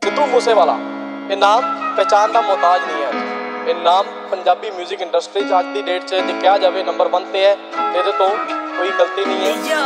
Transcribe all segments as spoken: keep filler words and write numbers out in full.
सिद्धू मूसेवाला ये नाम पहचान का मोहताज नहीं है। ये नाम पंजाबी म्यूजिक इंडस्ट्री अज की डेट च जे कहा जाए नंबर वन ते है, ये तो कोई गलती नहीं है।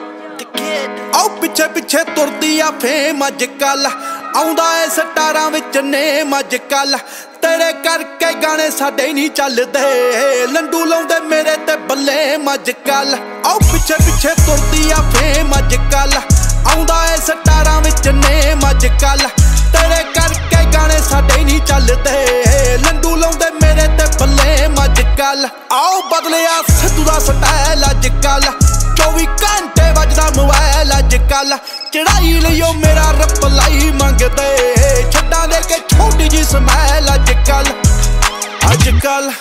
आओ पिछे पिछे तुरदी आ फेम अजकल आउंदा है स्टारां विच नेम अजकल तेरे करके गाने साडे नहीं चलदे लंडू लाउंदे मेरे ते बल्ले अजकल। आओ पिछे पिछे तुरदी आ फेम अजकल आउंदा है स्टारां विच नेम अजकल तेरे करके गाने साडे नहीं चलदे लंडू लाउंदे मेरे ते बल्ले अजकल। आओ बदलिया सिद्धू दा स्टाइल अजकल चौबी घंटे बजदा मोबाइल अजकल चढ़ाई लियो मेरा रिप्लाई मंगदे छड्डां दे के छोटी जी स्माइल अजकल अजकल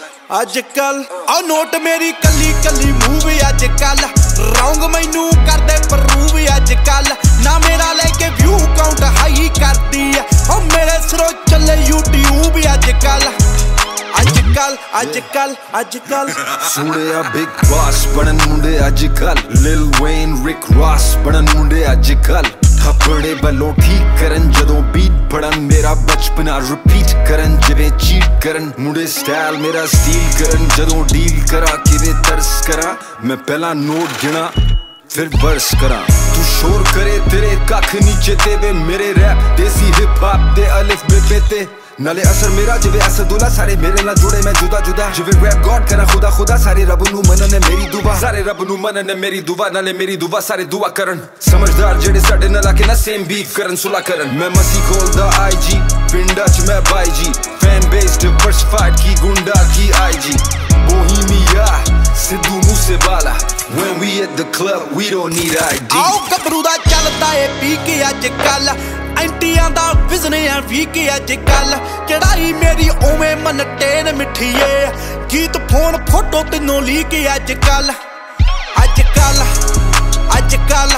अजकल आ नोट मेरी कली कली मूवी अजकल रौंग मैनू करदे प्रूव अजकल ना मेरा लेके व्यू काउंट हाई करदी है ओ मेरे सिरों चले यूट्यूब अजकल अजकल अजकल अजकल सुनिया बिग बॉस बनन मुंडे अजकल लिल वेन रिक रॉस बनन मुंडे अजकल थप्पड़े बलों ठीक करन जदों बीट पड़न मेरा बचपना रिपीट करन जिवें चीट करन मुंडे स्टाइल मेरा स्टील करन जदों डील करा किवें तरस करा मैं पहला नोट गिना फिर बर्स करा तू शोर करे तेरे कख नीचे ते वे मेरे रैप देसी हिप हॉप दे अलिफ बे पे ते नाले असर मेरा जिवे असदुल्ला सारे मेरे नाल जुड़े मैं जुदा जुदा जिवे रैप गॉड करा खुदा खुदा सारे रब नू मनने मेरी दुआ सारे रब नू मनने मेरी दुआ नाले मेरी दुआ सारे दुआ करन समझदार जेड़े साडे नाल आके ना सेम बीफ करन सुला करन मैं मसी खोलदा आईजी पिंडा च मैं बाई जी फैन बेस डिवर्सिफाइड की गुंडा की आईजी Bohemia Sidhu Moosewala when we at the club we don't need I D आओ कबरू दा चलदा ए पी के अजकल एंटियां दा विजन है वी के अजकल चढ़ाई मेरी ओवें मन टेन मिठिए गीत फोन फोटो तीनों ली के अजकल अजकल अजकल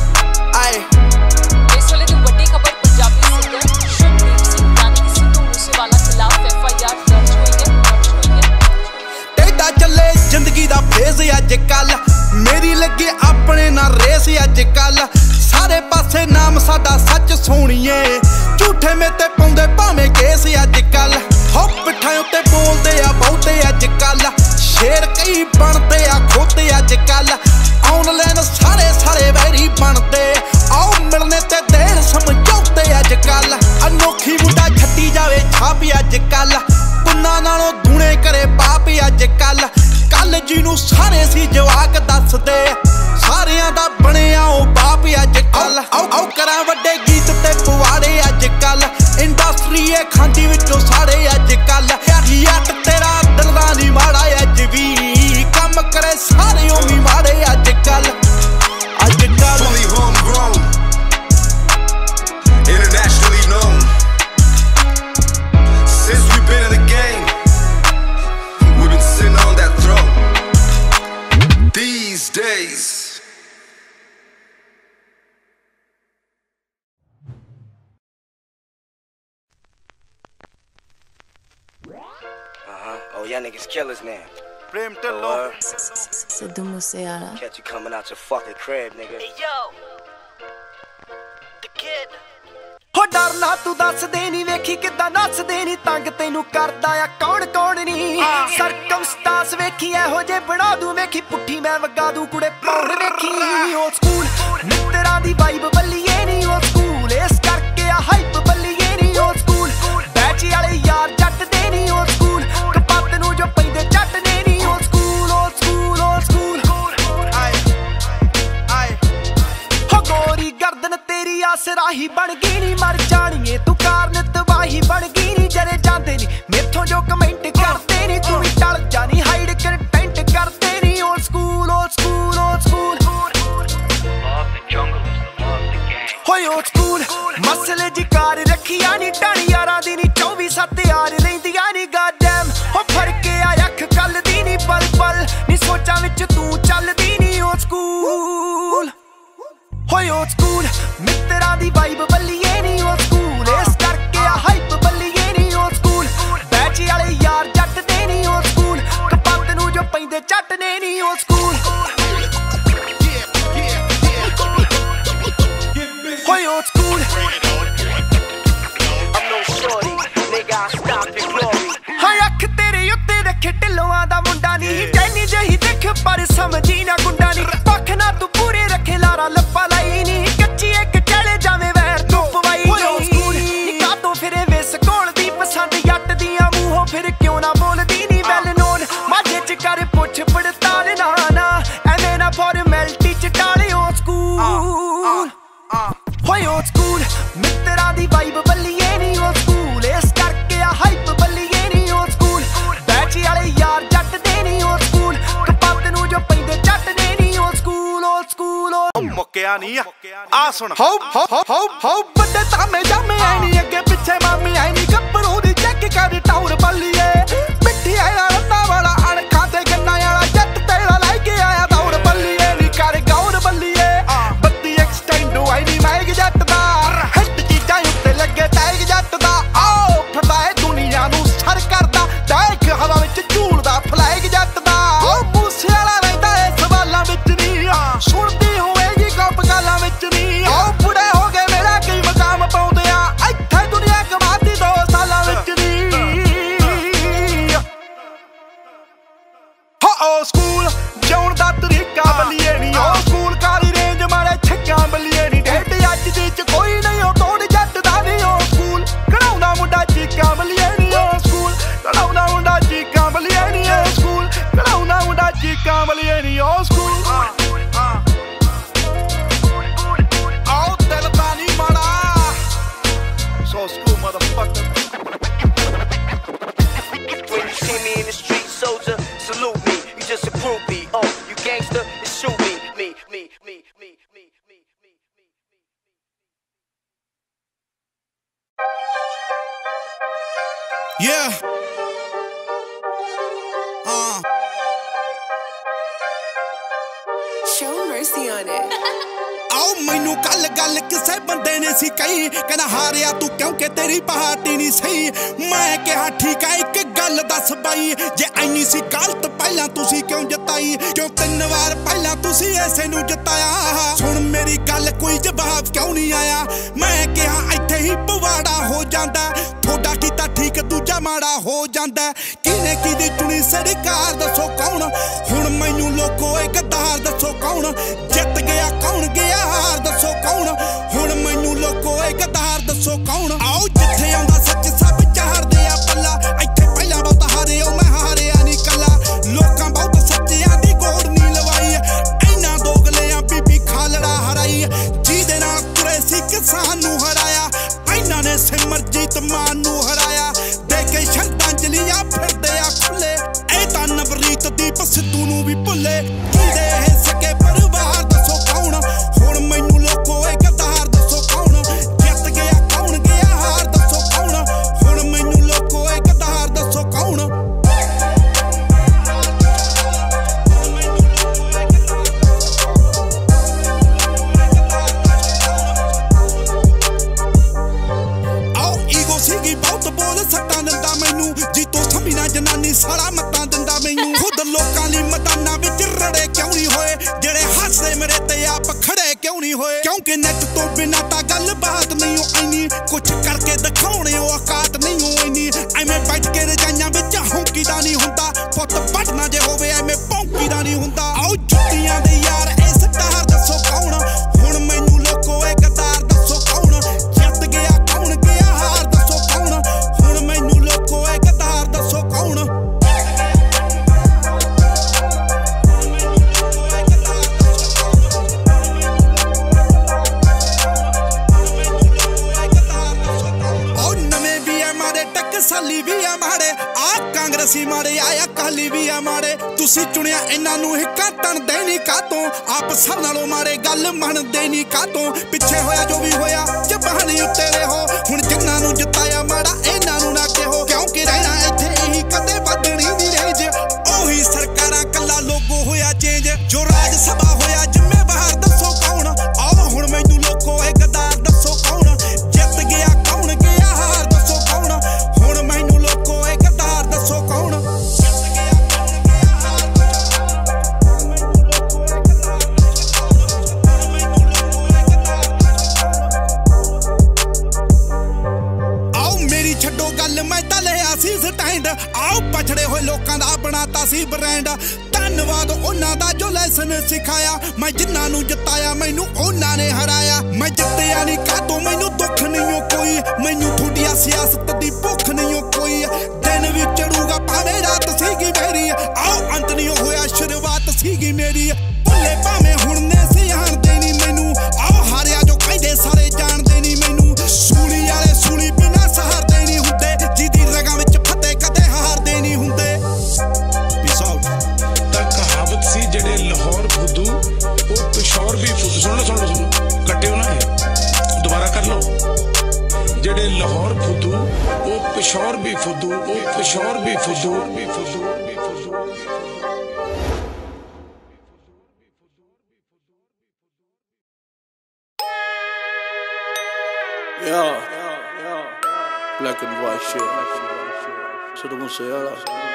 आए इस वेले दी वड्डी खबर पंजाबी सिंगर शुभदीप सिंह यानी कि सिद्धू मूसेवाला खिलाफ एफ आई आर दर्ज हुई है दर्ज हुई है टेढ़ा चले जिंदगी दा फेज अजकल मेरी लगे अपने ना रेस अजकल सारे पासे नाम साडा सच सोनिए झूठे में ते पाउंदे भावें केस अजकल हो पिट्ठां उत्ते बोलदे आ बहुते अजकल शेर कई बनदे आ खोते अजकल ऑनलाइन सारे सारे वैरी बनदे आओ मिलने ते देर समझौते अजकल अनोखी मुंडा छड्डी जावे छाप अजकल पुन्ना नालों दूने करे पाप अजकल कल जिनू सारे सी जवाक दसदे सारियां दा बनिया ओ बाप अजकल आओ आओ करा वड्डे गीत ते पवाड़े अजकल इंडस्ट्री ए खांदी विचों साड़े अजकल याट तेरा दिल दा नी माड़ा अज भी कम करे सारे ओवी माड़े अजकल अजकल fully homegrown internationally known since we've been in the game we've been sitting on that throne these days Uh-huh. Oh, y'all niggas killers now. Prem Dhillon Sidhu Moosewala Catch you coming out your fucking crib, nigga. Hey yo the kid ਹੋ ਡਰਨਾ ਤੂੰ ਦੱਸਦੇ ਨਹੀਂ ਵੇਖੀ ਕਿੱਦਾਂ ਨੱਚਦੇ ਨਹੀਂ ਤੰਗ ਤੈਨੂੰ ਕਰਦਾ ਆ ਕੌਣ ਕੌਣ ਨਹੀਂ ਸਰਕਮਸਟੈਂਸ ਵੇਖੀ ਇਹੋ ਜੇ ਬਣਾ ਦੂੰ ਵੇਖੀ ਪੁੱਠੀ ਮੈਂ ਵਗਾ ਦੂੰ ਕੁੜੇ ਪੌੜ ਵੇਖੀ ਓ ਸਕੂਲ ਮਿੱਤਰਾਂ ਦੀ ਵਾਈਬ ਬੱਲੀਏ ਨਹੀਂ ਓ ਸਕੂਲ ਇਸ ਕਰਕੇ ਆ ਹਾਈਪ ਬੱਲੀਏ ਨਹੀਂ ਓ ਸਕੂਲ ਬੈਚ ਵਾਲੇ ਯਾਰ ਜੱਟ ਦੇ ਨਹੀਂ ਓ ਸਕੂਲ ਕਪੱਤ ਨੂੰ ਜੋ ਪੈਂਦੇ ਜੱਟ ਨੇ ਨਹੀਂ ਓ ਸਕੂਲ ਓ ਸਕੂਲ ਓ ਸਕੂਲ ਆਏ ਆਏ ਹੋ ਗੋਰੀ ਗਰਦਨ ਤੇਰੀ ਆਸਰਾਹੀ ਬਣ ਗਈ ਨੀ ਮਰ ਜਾਣੀਏ ਤੂੰ ਕਾਰਨ ਤਬਾਹੀ ਬਣ ਗਈ ਨੀ ਜਰੇ ਜਾਂਦੇ ਨੀ ਮੇਥੋਂ ਜੋ ਕਮੈਂਟ ਕਰਦੇ ਨੀ ਤੂੰ ਵੀ ਟਲ ਜਾਣੀ ਹਾਈਡ ਕੰਟੈਂਟ ਕਰਦੇ ਨੀ ਓ ਸਕੂਲ ਓ ਸਕੂਲ ਓ ਸਕੂਲ ਹੋਏ ਓ ਸਕੂਲ ਮਸਲੇ ਜੀ ਕਾਰ ਰੱਖੀਆਂ ਨੀ ਢਾਣੀ ਯਾਰਾਂ ਦੀ ਨੀ ਚੌਵੀ ਸੱਤ ਯਾਰ ਰਹਿੰਦੀਆਂ ਨੀ ਗਾਡੈਮ ਹੋ ਫੜ ਕੇ ਆ ਅੱਖ ਕੱਲ ਦੀ ਨੀ ਪਲ ਪਲ ਨੀ ਸੋਚਾਂ ਵਿੱਚ ਤੂੰ ਚੱਲਦੀ ਨੀ ਓ ਸਕੂਲ ਹੋਏ ਓ ਸਕੂਲ ਮਿੱਤਰਾਂ ਦੀ ਵਾਈਬ ਬੱਲੀਏ ਨੀ ਓ ਸਕੂਲ ਇਸ ਕਰਕੇ ਆ ਹਾਈਪ ਬੱਲੀਏ ਨੀ ਓ ਸਕੂਲ ਬੈਚ ਵਾਲੇ ਯਾਰ ਜੱਟ ਦੇ ਨੀ ਓ ਸਕੂਲ ਕਪੱਤ ਨੂੰ ਜੋ ਪੈਂਦੇ ਚੱਟ ਨੇ ਨੀ ਓ ਸਕੂਲ ਹੋਏ ਓ ਸਕੂਲ समझी ना गुंडा नी पख ना तू पूरे रखे लारा लप्पा लाई नी कच्ची एक चले जावे वैर तू पवाई नी का तो फिरे विस कोल दी पसंद जट दियां मूहों फिर क्यों ना बोलदी नी वैल नोन माझे च कर पुछ पड़ताल ना ना एवें ना फॉर्मैलिटी च टाले ओ स्कूल होए ओ स्कूल मित्तरां दी वाइब बल्लीए नी ओ स्कूल इस करके आ हाइप बल्लीए नी ओ स्कूल बैच वाले यार जट दे नी ओ स्कूल कपत नू जो पैंदे जट दे नी ओ स्कूल ओ स्कूल ओ मुक्किया नहीं आ सुन हाउ हाउ हाउ हाउ बड़े तामे जामे आई नी अगे पीछे मामी आई नी गब्बरू दी चेक कर टाउन बल्लीए मिट्टी आया रत्ता वाला अणखा ते गन्ना वाला जट तेरा लाई के आया दौड़ बल्लीए नी कर गौर बल्लीए बत्ती एक्सटेंड आई नी मैग जट दा हिट चीजां उत्ते लगे टैग जट दा आओ फिरदा है दुनिया नू सर करदा टैग हवा विच झूलदा फ्लैग जट दा ओ मूसे वाला रहिंदा है सवालां विच नी सुनदी होएगी गप गालां विच नी ओ बुढ़े हो गए मेरा कई मकाम पाउंदे आ इत्थे दुनिया कमाती दो सालां विच नी हो ओ स्कूल जाउण दा तरीका बल्लीए नी ओ स्कूल कारी रेंज मारे छक्कां बल्लीए नी ढेड अज दी च कोई नहीं ओ तोड़ जट दा नी ओ स्कूल कढ़ाउंदा मुंडा चीकां बल्लीए नी ओ स्कूल कढ़ाउंदा मुंडा चीकां बल्लीए नी ओ स्कूल कढ़ाउंदा मुंडा चीकां बल्लीए नी ओ स्कूल आओ दिल दा नी माड़ा so school motherfucker When you see me in the street, soldier, salute me. You just a groupie. Oh, you gangster, then shoot me. Me, me, me, me, me, me, me, me. yeah uh Show mercy on it. आओ मैनू गल गल किसे बंदे ने सी कही कहना हारिया तू क्योंकि तेरी पार्टी नहीं सही मैं कहा ठीक है एक गल दस बाई जे ऐनी सी गलत पहला तुसी क्यों जताई क्यों तीन बार पहला तुसी ऐसे नू जताया सुन मेरी गल कोई जवाब क्यों नहीं आया मैं कहा इत्थे ही पवाड़ा हो जांदा थोड़ा कीता ठीक दूजा माड़ा हो जांदा किने किदी चुनी सरकार दसो कौन हुण मैनू लोको ए गद्दार दसो कौन जित गया कौन गया हार दसो कौन हुण मैनू लोको ए गद्दार दसो कौन आओ जिथे आंदा सच सब चाहदे आ पल्ला इत्थे पहला बहुत हारे ओ मैं हारिया नहीं कला लोकां बहुत सच्चियां दी गोड़ नहीं लवाई इन्ना दोगलियां बीबी खालड़ा हराई जिहदे नाल तुरे सी किसान नू हराया इन्ना ने सिमरजीत मान नू हराया दे के श्रद्धांजलियां फिरदे आ खुले ए तां नवरीत दीप सिद्धू नू भी भुले किहदे ए सके परिवार दसो कौन हुण मैनू लोको ए गद्दार दसो कौन जित गया कौन गया हार दसो कौन हुण मैनू लोको ए गद्दार दसो कौन आओ ईगो सीगी बहुत बोल सट्टां दिंदा मैनू जी तो समझी ना जनानी सारा मत्तां दिंदा मैनू खुद लोकां ली मैदानां विच रड़े क्यों नहीं होए जेड़े हੱਸਦੇ मेरे ते आप खड़े क्यों नहीं होए क्योंकि नेट तो बिना ता गल बात नहीं हो ऐनी कुछ करके दिखाउणे ओ औकात नहीं हो ऐनी एवें बैठ के रजाइयां विच हौंकीदा नहीं हुंदा पुੱਤ बटना जे होवे एवें भौंकीदा नहीं हुंदा आओ जुੱਤੀਆਂ ਦੇ यार इस स्टार दसो कौन हुण मैनू लोको ए गद्दार दसो कौन जित गया कौन गया हार दसो कौन हुण मैनू लोको ए गद्दार दसो कौन साली भी आ माड़े आ कांग्रेसी माड़े आया काली भी आ माड़े तुसी चुनिया इन्हां नू हिक्का तणदे नहीं कातों आप सब नालों माड़े गल मनदे नहीं कातों पिछे होया जो भी होया जबानी उत्ते रहो हुण जिन्हां नू जिताया माड़ा इन्हां नू ना कहो क्योंकि रहना इत्थे ही कदे बदनी दी रेंज ओही सरकारां कल्ला लोगो होया चेंज जो राज सभा होया जिम्मेवार दसो कौन आओ हुण मैनू लोको ए गद्दार दसो कौन जित गया कौन गया हार दसो कौन हुण मैनू लोको ए गद्दार दसो कौन आओ पछड़े हुए लोकां दा बनाता सी ब्रांड धन ਧੰਨਵਾਦ ਉਹਨਾਂ ਦਾ ਜੋ ਲੈਸਨ ਸਿਖਾਇਆ ਮੈਂ ਜਿਨ੍ਹਾਂ ਨੂੰ ਜਿਤਾਇਆ ਮੈਨੂੰ ਉਹਨਾਂ ਨੇ ਹਰਾਇਆ ਮੈਂ ਜਿੱਤਿਆ ਨਹੀਂ ਕਾਤੋਂ ਮੈਨੂੰ ਦੁੱਖ ਨਹੀਂ ਕੋਈ ਮੈਨੂੰ ਤੁਹਾਡੀ ਸਿਆਸਤ ਦੀ ਭੁੱਖ ਨਹੀਂ ਕੋਈ ਦਿਨ ਵੀ ਚੜੂਗਾ ਭਾਵੇਂ ਰਾਤ ਸੀਗੀ ਮੇਰੀ ਆਓ ਅੰਤ ਨਹੀਂ ਹੋਇਆ ਸ਼ੁਰੂਆਤ ਸੀਗੀ ਮੇਰੀ ਭੁੱਲੇ ਭਾਵੇਂ ਹੁਣ ਨੇ ਸਿਆਣਦੇ ਨਹੀਂ ਮੈਨੂੰ ਆਓ ਹਾਰਿਆ ਜੋ ਕਹਿੰਦੇ ਸਾਰੇ ਜਾਣਦੇ ਨਹੀਂ ਮੈਨੂੰ ਸੂਲੀ ਵਾਲੇ ਸੂਲੀ ਬਿਨਾ ਸਹਾਰਦੇ ਨਹੀਂ ਹੁੰਦੇ ਜਿਹਦੀ ਰਗਾਂ ਵਿੱਚ ਫਤਿਹ ਕਦੇ ਹਾਰਦੇ ਨਹੀਂ ਹੁੰਦੇ ਪੀਸ ਆਊਟ ਤਾਂ ਕਹਾਵਤ ਸੀ ਜਿਹੜੇ ਲਾਹੌਰ ਫੁੱਦੂ ਉਹ ਪਿਸ਼ੌਰ ਵੀ ਫੁੱਦੂ ਸੁਣ ਲਓ ਸੁਣ ਲਓ ਸੁਣ ਕੱਟਿਓ ਨਾ ਇਹ ਦੁਬਾਰਾ ਕਰ ਲਓ ਜਿਹੜੇ ਲਾਹੌਰ ਫੁੱਦੂ ਉਹ ਪਿਸ਼ੌਰ ਵੀ ਫੁੱਦੂ ਉਹ ਪਿਸ਼ੌਰ ਵੀ ਫੁੱਦੂ ਵੀ ਫੁੱਦੂ ਵੀ ਫੁੱਦੂ Yeah, black and white shit. Siddhu Moosewala.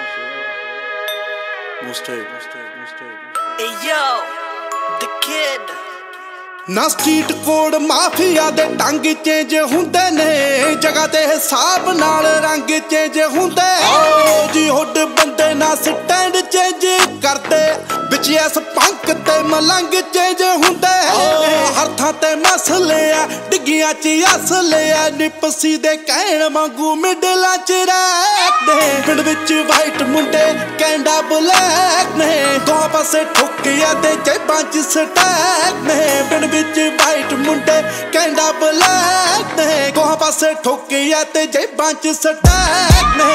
Mustard, mustard, mustard. Hey yo, the kid. ਨਾ ਸਟਰੀਟ ਕੋਡ ਮਾਫੀਆ ਦੇ ਟੰਗ ਚੇਂਜ ਹੁੰਦੇ ਨੇ ਜਗ੍ਹਾ ਤੇ ਹਿਸਾਬ ਨਾਲ ਰੰਗ ਚੇਂਜ ਹੁੰਦੇ ਓ ਜੀ ਹੁੱਡ ਬੰਦੇ ਨਾ ਸਟੈਂਡ ਚੇਂਜ ਕਰਦੇ ਵਿੱਚ ਐਸ ਪੰਕ ਤੇ ਮਲੰਗ ਚੇਂਜ ਹੁੰਦੇ ਹਰ ਥਾਂ ਤੇ ਮਸਲੇ ਆ ਡਿੱਗੀਆਂ ਚ ਅਸਲੇ ਆ ਨਿਪਸੀ ਦੇ ਕਹਿਣ ਵਾਂਗੂ ਮਿਡਲਾਂ ਚ ਰਹਿਦੇ ਪਿੰਡ ਵਿੱਚ ਵਾਈਟ ਮੁੰਡੇ ਕੈਂਡਾ ਬਲੈਕ ਨੇ ਦੋ ਪਾਸੇ ਠੁੱਕਿਆ ਤੇ ਜੇਬਾਂ ਚ ਸਟੈਕ ਨੇ ਪਿੰਡ ਵਿੱਚ ਵਾਈਟ ਮੁੰਡੇ ਕੈਂਡਾ ਬਲੈਕ ਨੇ ਦੋ ਪਾਸੇ ਠੁੱਕਿਆ ਤੇ ਜੇਬਾਂ ਚ ਸਟੈਕ ਨੇ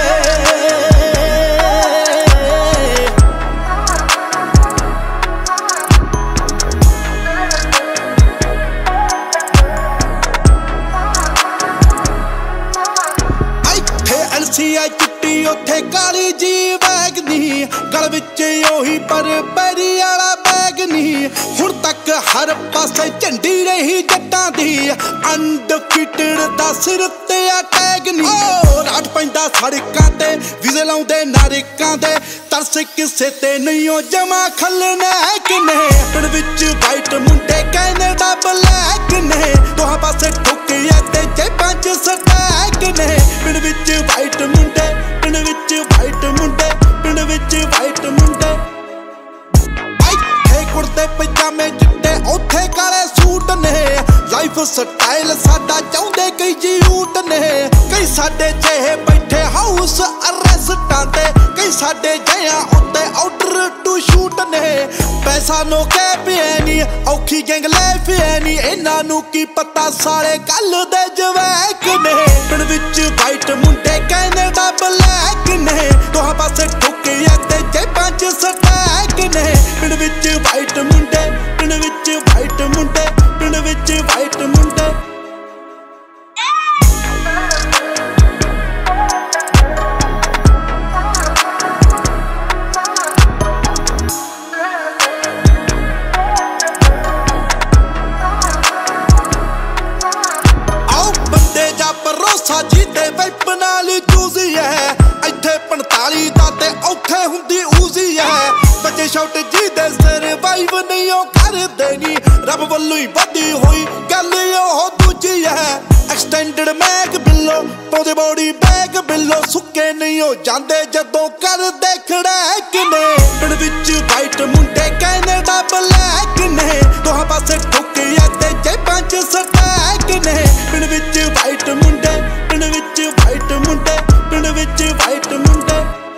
ਐਲਸੀਆ ਚਿੱਟੀ ਉੱਥੇ ਕਾਲੀ ਜੀ ਬੈਗ ਨੀ ਗਲ ਵਿੱਚ ਉਹੀ ਪਰ ਪੈਰੀ ਵਾਲਾ ਬੈਗ ਨੀ ਹੁਣ ਤੱਕ ਹਰ ਪਾਸੇ ਝੰਡੀ ਰਹੀ ਜੱਟਾਂ ਦੀ ਅਨਡਿਫੀਟਡ ਦਾ ਸਿਰ ਤੇ ਅਟੈਗ ਨੀ ਓ ਰਾਤ ਪੈਂਦਾ ਸੜਕਾਂ ਤੇ ਵਿਜ਼ੇ ਲਾਉਂਦੇ ਨਾਰਿਕਾਂ ਦੇ ਤਰਸ ਕਿਸੇ ਤੇ ਨਹੀਂ ਓ ਜਮਾ ਖਲਨਾਇਕ ਨੇ ਪਿੰਡ ਵਿੱਚ ਵਾਈਟ ਮੁੰਡੇ ਕੈਨੇਡਾ ਬਲੈਕ ਨੇ ਦੋਹਾਂ ਪਾਸੇ ਠੁੱਕਿਆ ਤੇ ਜੇਬਾਂ ਚ ਸਟੈਕ ਨੇ ਪਿੰਡ ਵਿੱਚ ਵਾਈਟ ਮੁੰਡੇ ਪਿੰਡ ਵਿੱਚ ਵਾਈਟ ਮੁੰਡੇ ਪਿੰਡ ਵਿੱਚ ਵਾਈਟ ਮੁੰਡੇ ਇੱਥੇ ਕੁੜਤੇ ਪਜਾਮੇ ਚਿੱਟੇ ਉੱਥੇ ਕਾਲੇ ਸੂਟ ਨੇ ਲਾਈਫ ਸਟਾਈਲ ਸਾਡਾ ਚਾਹੁੰਦੇ ਕਈ ਜੀਊਟ ਨੇ ਕਈ ਸਾਡੇ ਜਿਹੇ ਬੈਠੇ ਹਾਊਸ ਅਰੈਸਟਾਂ ਤੇ ਕਈ ਸਾਡੇ ਜਿਹਾਂ ਉੱਤੇ ਆਰਡਰ ਟੂ ਸ਼ੂਟ ਨੇ ਪੈਸਾ ਨੋ ਕਹਿ ਪਿਆ ਨੀ ਔਖੀ ਗੈਂਗ ਲੈ ਪਿਆ ਨੀ ਇਹਨਾਂ ਨੂੰ ਕੀ ਪਤਾ ਸਾਲੇ ਕੱਲ ਦੇ ਜਵੈਕ ਨੇ ਪਿੰਡ ਵਿੱਚ ਵਾਈਟ ਮੁੰਡੇ ਕੈਨੇਡਾ ਬਲੈਕ ਨੇ ਦੋਹਾਂ ਪਾਸੇ ਠੁੱਕਿਆ ਤੇ ਜੇਬਾਂ ਚ ਸਟੈਕ ਨੇ ਪਿੰਡ ਵਿੱਚ ਵਾਈਟ ਮੁੰਡੇ ਪਿੰਡ ਵਿੱਚ ਵਾਈਟ ਮੁੰਡੇ ਪਿੰਡ ਵਿੱਚ ਵਾਈਟ ਮੁੰਡੇ ਭਰੋਸਾ ਜਿਹਦੇ ਵੈਪ ਨਾਲ ਚੂਜ਼ੀ ਹੈ ਇੱਥੇ ਪੰਤਾਲੀ ਦਾ ਤੇ ਔਖੇ ਹੁੰਦੀ ਊਜ਼ੀ ਹੈ ਬੱਚੇ ਸ਼ਾਟ ਜਿਹਦੇ ਸਰਵਾਈਵ ਨਹੀਂ ਉਹ ਕਰਦੇ ਨੀ ਰੱਬ ਵੱਲੋਂ ਹੀ ਵਧੀ ਹੋਈ ਗੱਲ ਉਹ ਦੂਜੀ ਹੈ ਐਕਸਟੈਂਡਡ ਮੈਗ ਬਿੱਲੋ ਪਾਉਂਦੇ ਬੋਡੀ ਬੈਗ ਬਿੱਲੋ ਸੁੱਕੇ ਨਹੀਂ ਉਹ ਜਾਂਦੇ ਜਦੋਂ ਕਰਦੇ ਖੜੈਕ ਨੇ ਪਿੰਡ ਵਿੱਚ ਵਾਈਟ ਮੁੰਡੇ ਕੈਨੇਡਾ ਬਲੈਕ ਨੇ ਦੋਹਾਂ ਪਾਸੇ ਠੁੱਕਿਆ ਤੇ ਜੇਬਾਂ ਚ ਸਟੈਕ ਨੇ ਪਿੰਡ ਵਿੱਚ ਵਾਈਟ ਮੁੰਡੇ ਪਿੰਡ ਵਿੱਚ ਵਾਈਟ ਮੁੰਡੇ ਪਿੰਡ ਵਿੱਚ ਵਾਈਟ ਮੁੰਡੇ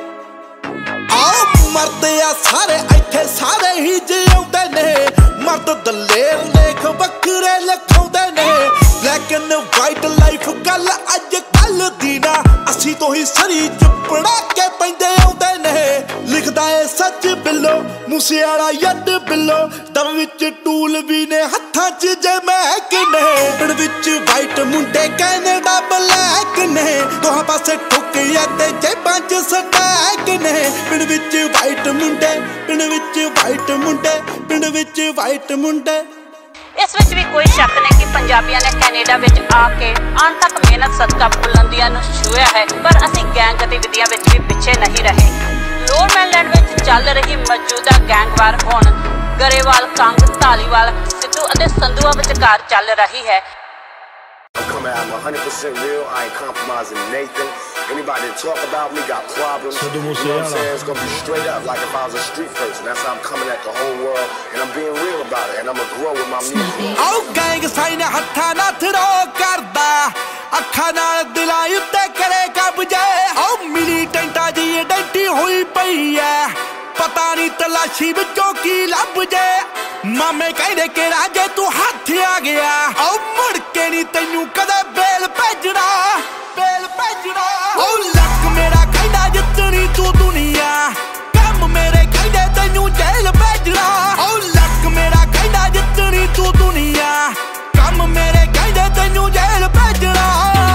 ਆਓ ਮਰਦੇ ਆ ਸਾਰੇ ਇੱਥੇ ਸਾਰੇ ਹੀ ਜਿਉਂਦੇ ਨੇ ਮਰਦ ਦਲੇਰ ਲੇਖ ਵੱਖਰੇ ਲਿਖਾਉਂਦੇ ਨੇ ਬਲੈਕ ਐਂਡ ਵਾਈਟ ਲਾਈਫ ਗੱਲ ਅੱਜ ਕੱਲ ਦੀ ਨਾ ਅਸੀਂ ਤੋਂ ਹੀ ਸਰੀ ਚ ਪੜਾ ਕੇ ਪੈਂਦੇ ਆਉਂਦੇ ਨੇ ਲਿਖਦਾ ਏ ਸੱਚ ਬਿੱਲੋ ਮੂਸੇਵਾਲਾ ਯੱਡ ਬਿੱਲੋ ਦਮ ਵਿੱਚ ਟੂਲ ਵੀ ਨੇ ਹੱਥਾਂ ਚ ਜੇ ਮਹਿਕ ਨੇ ਪਿੰਡ ਵਿੱਚ ਵਾਈਟ ਮੁੰਡੇ ਕੈਨੇਡਾ ਬਲੈਕ ਨੇ ਦੋਹਾਂ ਪਾਸੇ ਠੁੱਕਿਆ ਤੇ ਜੇਬਾਂ ਚ ਸਟੈਕ ਨੇ ਪਿੰਡ ਵਿੱਚ ਵਾਈਟ ਮੁੰਡੇ ਪਿੰਡ ਵਿੱਚ ਵਾਈਟ ਮੁੰਡੇ ਪਿੰਡ ਵਿੱਚ ਵਾਈਟ ਮੁੰਡੇ ਇਸ ਵਿੱਚ ਵੀ ਕੋਈ ਸ਼ੱਕ ਨਹੀਂ ਕਿ ਪੰਜਾਬੀਆਂ ਨੇ ਕੈਨੇਡਾ ਵਿੱਚ ਆ ਕੇ ਅੰਤ ਤੱਕ ਮਿਹਨਤ ਸਦਕਾ ਬੁਲੰਦੀਆਂ ਨੂੰ ਛੂਹਿਆ ਹੈ ਪਰ ਅਸੀਂ ਗੈਂਗ ਗਤੀਵਿਧੀਆਂ ਵਿੱਚ ਵੀ ਪਿੱਛੇ ਨਹੀਂ ਰਹੇ ਲੋਅਰ ਮੈਨਲੈਂਡ ਵਿੱਚ ਚੱਲ ਰਹੀ ਮੌਜੂਦਾ ਗੈਂਗਵਾਰ ਹੁਣ ਗਰੇਵਾਲ ਕੰਗ ਧਾਲੀਵਾਲ ਸਿੱਧੂ ਅਤੇ ਸੰਧੂਆਂ ਵਿਚਕਾਰ ਚੱਲ ਰਹੀ ਹੈ I come out one hundred percent real. I ain't compromising Nathan. Anybody that talk about me got problems. You know what I'm saying? It's gonna be straight up like if I was a street person. That's how I'm coming at the whole world, and I'm being real about it, and I'm gonna grow with my music. Oh, gang sign ਹੱਥਾਂ ਨਾਲ throw ਕਰਦਾ ਅੱਖਾਂ ਨਾਲ ਦਿਲਾਂ ਉੱਤੇ ਕਰੇ ਕਬਜ਼ੇ ਉਹ ਮਿਲੀਟੈਂਟਾਂ ਦੀ ਆਇਡੈਂਟੀ ਹੋਈ ਪਈ ਐ ਪਤਾ ਨਹੀਂ ਤਲਾਸ਼ੀ ਵਿੱਚੋਂ ਕੀ ਲੱਭ ਜੇ ਮਾਮੇ ਕਹਿੰਦੇ ਕਿ ਰਾਜੇ ਤੂੰ ਹੱਥ ਆ ਗਿਆ ਉਹ ਮੁੜ ਕੇ ਨਹੀਂ ਤੈਨੂੰ ਕਦੇ ਬੇਲ ਭੇਜਣਾ ਬੇਲ ਭੇਜਣਾ ਉਹ ਲੱਕ ਮੇਰਾ ਕਹਿੰਦਾ ਜਿੱਤਣੀ ਤੂੰ ਦੁਨੀਆ ਕੰਮ ਮੇਰੇ ਕਹਿੰਦੇ ਤੈਨੂੰ ਜੇਲ੍ਹ ਭੇਜਣਾ ਉਹ ਲੱਕ ਮੇਰਾ ਕਹਿੰਦਾ ਜਿੱਤਣੀ ਤੂੰ ਦੁਨੀਆ ਕੰਮ ਮੇਰੇ ਕਹਿੰਦੇ ਤੈਨੂੰ ਜੇਲ੍ਹ ਭੇਜਣਾ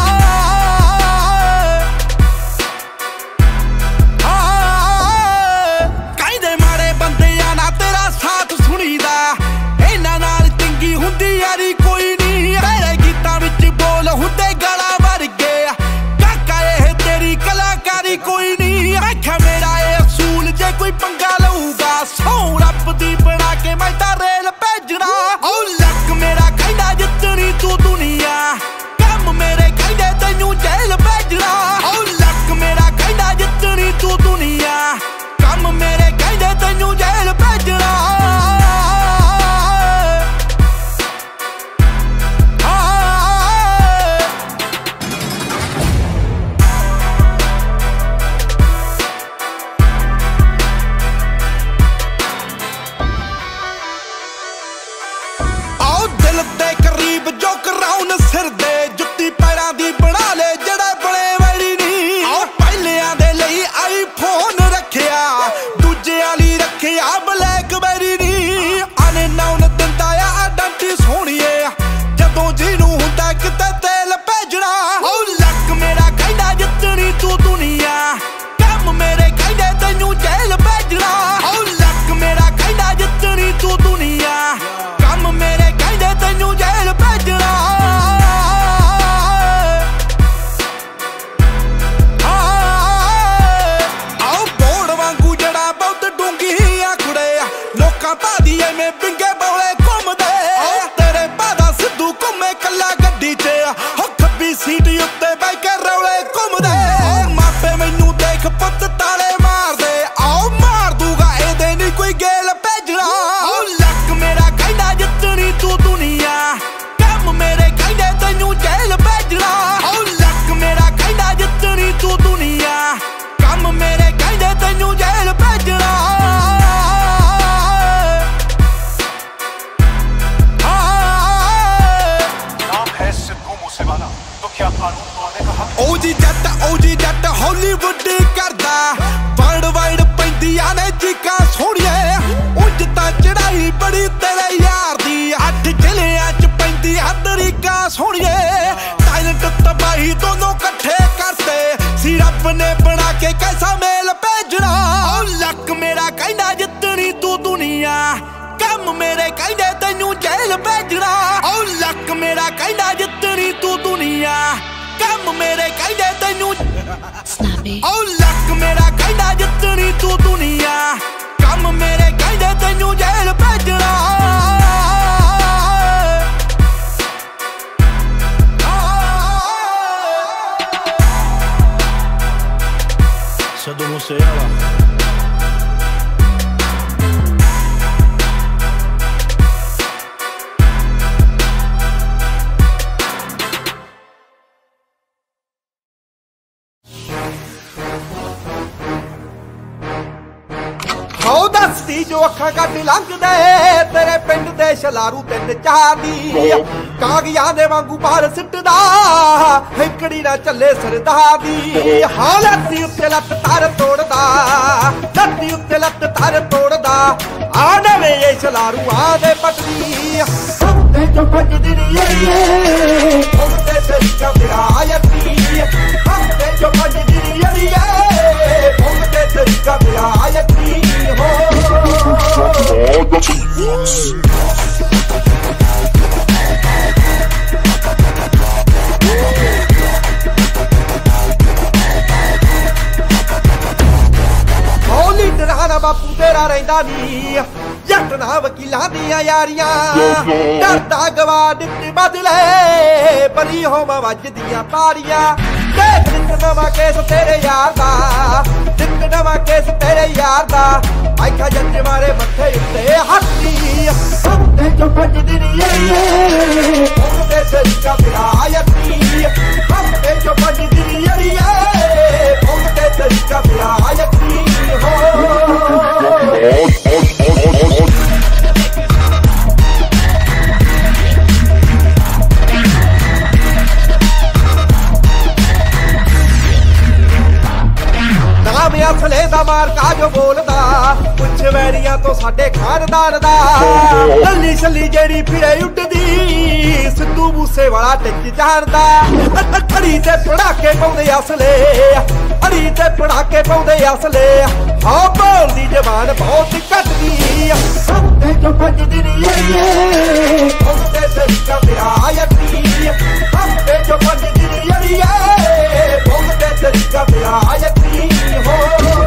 ਕਹਿੰਦੇ ਮਾੜੇ ਬੰਦਿਆਂ ਨਾਲ ਤੇਰਾ ਸਾਥ ਸੁਣੀਦਾ ਇਹਨਾਂ ਨਾਲ ਚੰਗੀ ਹੁੰਦੀ ਯਾਰੀ ਕੋਈ ਨਹੀਂ ਤੇਰੇ ਗੀਤਾਂ ਵਿੱਚ ਬੋਲ ਹੁੰਦੇ ਗਾਲਾਂ ਵਰਗੇ ਕਾਕਾ ਇਹ ਤੇਰੀ ਕਲਾਕਾਰੀ ਕੋਈ ਨਹੀਂ ਵੇਖਿਆ ਮੇਰਾ ਇਹ ਅਸੂਲ ਜੇ ਕੋਈ ਪੰਗਾ ਲਊਗਾ ਸੌ ਰੱਬ ਦੀ ਬਣਾ ਕੇ ਮੈਂ ਤਾਂ ਰੇਲ ਭੇਜਣਾ ਉਹ ਲੱਕ ਮੇਰਾ ਕਹਿੰਦਾ ਜਿੱਤਣੀ ਤੂੰ ਦੁਨੀਆ ਕੰਮ ਮੇਰੇ ਕਹਿੰਦੇ ਤੈਨੂੰ ਜੇਲ੍ਹ ਭੇਜਣਾ ਉਹ ਲੱਕ ਮੇਰਾ ਕਹਿੰਦਾ ਜਿੱਤਣੀ ਤੂੰ ਦੁਨੀਆ ਕੰਮ ਮੇਰੇ ਕਹਿੰਦੇ ਤੈਨੂੰ ਜੇਲ੍ਹ ਭੇਜਣਾ ਸਿਰ ਦੇ ਜੁੱਤੀ ਪੈਰਾਂ ਦੀ ਬਣਾ ਲੈ ਜਿਹੜੇ ਬਲੇ ਵੈਰੀ ਨਹੀਂ ਆਹ ਪਹਿਲਿਆਂ ਦੇ ਲਈ ਆਈਫੋਨ ਰੱਖਿਆ ਦੂਜਿਆਂ ਲਈ ਰੱਖਿਆ ਬਲੈਕਬੈਰੀ ਨਹੀਂ ਅਨਨਾਉਨ ਦਿੰਦਾ ਆ ਆਇਡੈਂਟੀ ਸੋਹਣੀਏ ਜਦੋਂ ਜਿਹਨੂੰ ਹੁੰਦਾ ਕਿਤੇ ਤੇਲ ਭੇਜਣਾ ਉਹ ਲੱਕ ਮੇਰਾ ਕਹਿੰਦਾ ਜਿੱਤਣੀ ਤੂੰ ਦੁਨੀਆ ਕੰਮ ਮੇਰੇ ਕਹਿੰਦੇ ਤੈਨੂੰ ਜੇਲ੍ਹ ਭੇਜਣਾ ਉਹ ਲੱਕ ਮੇਰਾ ਕਹਿੰਦਾ ਜਿੱਤਣੀ ਤੂੰ ਦੁਨੀਆ ਕੰਮ ਮੇਰੇ ਕਹਿੰਦੇ ਤੈਨੂੰ ਜੇਲ੍ਹ ਭੇਜਣਾ ਭਾਦੀ ਐਵੇਂ ਪਿੰਗੇ ਬੌਲੇ ਘੁੰਮਦੇ ਤੇਰੇ ਬਾਦਾ ਸਿੱਧੂ ਘੁੰਮੇ ਕੱਲਾ ਗੱਡੀ 'ਚ ਹੋ ਖੱਬੀ ਸੀਟ ਉੱਤੇ ਬਹਿ ਕੇ ਰੌਲੇ ਘੁੰਮਦੇ ਮਾਪੇ ਮੈਨੂੰ ਦੇਖ ਪੁੱਤ ਤਾਲੇ ਮਾਰਦੇ ਆਓ ਮਾਰ ਦੂਗਾ ਇਹਦੇ ਨਹੀਂ ਕੋਈ ਗੇਲ ਭੇਜਣਾ ਉਹ ਲੱਕ ਮੇਰਾ ਕਹਿੰਦਾ ਜਿੱਤਣੀ ਤੂੰ ਦੁਨੀਆ ਕੰਮ ਮੇਰੇ ਕਹਿੰਦੇ ਤੈਨੂੰ ਜੇਲ੍ਹ ਭੇਜਣਾ ਉਹ ਲੱਕ ਮੇਰਾ ਕਹਿੰਦਾ ਜਿੱਤਣੀ ਤੂੰ ਦੁਨੀਆ ਕੰਮ ਮੇਰੇ ਕਹਿੰਦੇ ਤੈਨੂੰ ਜੇਲ੍ਹ ਭੇਜਣਾ ਓ ਜੀ ਜੱਟ ਓ ਜੀ ਜੱਟ ਹਾਲੀਵੁੱਡ ਕਰਦਾ ਵਰਲਡ ਵਾਈਡ ਪੈਂਦੀਆਂ ਨੇ ਚੀਕਾਂ ਸੋਹਣੀਏ ਉਂਝ ਤਾਂ ਚੜਾਈ ਬੜੀ ਤੇਰੇ ਯਾਰ ਦੀ ਅੱਠ ਜ਼ਿਲ੍ਹਿਆਂ 'ਚ ਪੈਂਦੀ ਹਦਰੀਕਾ ਸੋਹਣੀਏ ਟੈਲੈਂਟ ਤਬਾਹੀ ਦੋਨੋਂ ਇਕੱਠੇ ਕਰਤੇ ਸੀ ਰੱਬ ਨੇ ਬਣਾ ਕੇ ਕੈਸਾ ਮੇਲ ਭੇਜਣਾ ਓ ਲੱਕ ਮੇਰਾ ਕਹਿੰਦਾ ਜਿੱਤਣੀ ਤੂੰ ਦੁਨੀਆ ਕੰਮ ਮੇਰੇ ਕਹਿੰਦੇ ਤੈਨੂੰ ਜੇਲ੍ਹ ਭੇਜਣਾ ਓ ਲੱਕ ਮੇਰਾ ਕਹਿੰਦਾ ਜਿੱਤਣੀ ਤੂੰ ਦੁਨੀਆ ਕੰਮ ਮੇਰੇ ਕਹਿੰਦੇ ਤੈਨੂੰ ਓ ਲੱਕ ਮੇਰਾ ਕਹਿੰਦਾ ਜਿੱਤਣੀ ਤੂੰ ਦੁਨੀਆ ਕੰਮ ਮੇਰੇ ਕਹਿੰਦੇ ਤੈਨੂੰ ਜੇਲ੍ਹ ਭੇਜਣਾ Sado Moseala ਉਹ ਦੱਸਦੀ ਜੋ ਅੱਖਾਂ ਕੱਢ ਲੰਘਦੇ ਤੇਰੇ ਪਿੰਡ ਦੇ ਛਲਾਰੂ ਤਿੰਨ ਚਾਰ ਦੀ ਕਾਗਜ਼ਾਂ ਦੇ ਵਾਂਗੂ ਬਾਹਰ ਸਿੱਟਦਾ ਹੈਕੜੀ ਨਾ ਚੱਲੇ ਸਰਦਾਰ ਦੀ ਹਾਲਤ ਉੱਤੇ ਲੱਤ ਤਰ ਤੋੜਦਾ ਲੱਤੀ ਉੱਤੇ ਲੱਤ ਤਰ ਤੋੜਦਾ ਆ ਨਵੇਂ ਇਹ ਛਲਾਰੂ ਆ ਦੇ ਪਟਦੀ ਹੁੰਦੇ ਜੋ ਭੱਜਦੀ ਨੀ ਹੁੰਦੇ ਤੇਰੀ ਕਬਰਾਇਤੀ ਹੁੰਦੇ ਜੋ ਭੱਜਦੀ ਨੀ ਹੁੰਦੇ ਤੇਰੀ ਕਬਰਾਇਤੀ ਲੀਡਰ ਹਾਨਾ ਬਾਪੂ ਤੇਰਾ ਰਹਿੰਦਾ ਨੀ ਜੱਟ ਨਾ ਵਕੀਲਾਂ ਦੀਆਂ ਯਾਰੀਆਂ ਡਰਦਾ ਗਵਾ ਦਿੱਤੀ ਬਦਲੇ ਬਰੀ ਹੋਵਾਂ ਵੱਜਦੀਆਂ ਤਾੜੀਆਂ ਦੇਖ ਨਿੱਤ ਨਵਾਂ ਕੇਸ ਤੇਰੇ ਯਾਰ ਦਾ ਨਿੱਤ ਨਵਾਂ ਕੇਸ ਤੇਰੇ ਯਾਰ ਦਾ ਆਖਾ ਜੱਜ ਮਾਰੇ ਮੱਥੇ ਉੱਤੇ ਹੱਥੀ ਹੱਥੇ ਚੋਂ ਭੱਜਦੀ ਨੀ ਏ ਉਹਦੇ ਤਰੀਕਾ ਮੇਰਾ ਯਕੀ ਹੱਥੇ ਚੋਂ ਭੱਜਦੀ ਨੀ ਏ ਉਹਦੇ ਤਰੀਕਾ ਮੇਰਾ ਯਕੀ ਹੋ ਅਸਲੇ ਦਾ ਮਾਰਕਾ ਜੋ ਬੋਲਦਾ ਪੁੱਛ ਵੈਰੀਆਂ ਤੋਂ ਸਾਡੇ ਖਾਨਦਾਨ ਦਾ ਲੱਲੀ ਛੱਲੀ ਜਿਹੜੀ ਫਿਰੇ ਉੱਡਦੀ ਸਿੱਧੂ ਮੂਸੇ ਵਾਲਾ ਟਿੱਚ ਜਾਣਦਾ ਅੜੀ ਤੇ ਪੜਾਕੇ ਪਾਉਂਦੇ ਅਸਲੇ ਅੜੀ ਤੇ ਪੜਾਕੇ ਪਾਉਂਦੇ ਅਸਲੇ ਹਾਂ ਬੋਲਦੀ ਜ਼ਬਾਨ ਬਹੁਤ ਘੱਟਦੀ ਹੱਥੇ ਚੋਂ ਭੱਜਦੀ ਨੀ ਏ ਉਹਦੇ ਤਰੀਕਾ ਮੇਰਾ ਯਕੀ ਹੱਥੇ ਚੋਂ ਭੱਜਦੀ ਨੀ ਏ ਉਹਦੇ ਤਰੀਕਾ ਮੇਰਾ ਯਕੀ ਹੋ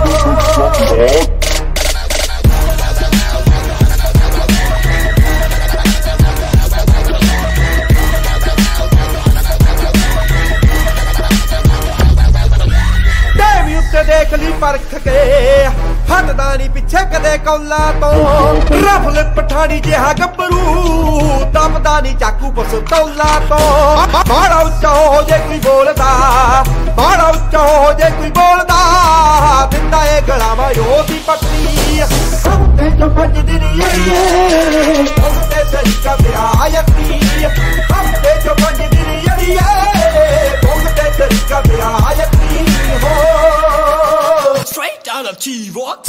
ਦੇਵੀ ਉੱਤੇ ਦੇਖ ਲਈ ਪਰਖ ਕੇ ਹਟਦਾ ਨੀ ਪਿੱਛੇ ਕਦੇ ਕੌਲਾਂ ਤੋਂ ਰਫਲ ਪਠਾਣੀ ਜਿਹਾ ਗੱਭਰੂ ਦਬਦਾ ਨੀ ਚਾਕੂ ਪਸਤੌਲਾ ਤੋਂ ਬਾੜਾ ਉੱਚਾ ਹੋ ਜੇ ਕੋਈ ਬੋਲਦਾ ਬਾੜਾ ਉੱਚਾ ਹੋ ਜੇ ਕੋਈ ਬੋਲਦਾ ਦਿੰਦਾ ਏ ਗਲਾਵਾ ਉਹਦੀ ਪੱਟੀ ਹੱਥੇ ਚੋਂ ਭੱਜਦੀ ਨੀ ਏ ਉਹਦੇ ਤਰੀਕਾ ਮੇਰਾ ਯਕੀ ਹੱਥੇ ਚੋਂ ਭੱਜਦੀ ਨੀ ਏ ਉਹਦੇ ਤਰੀਕਾ ਮੇਰਾ ਯਕੀ ਹੋ Straight out of T-Rock.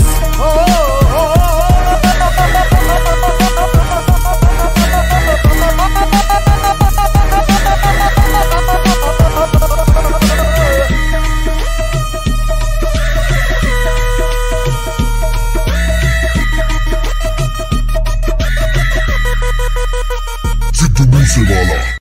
Situ Music Wala.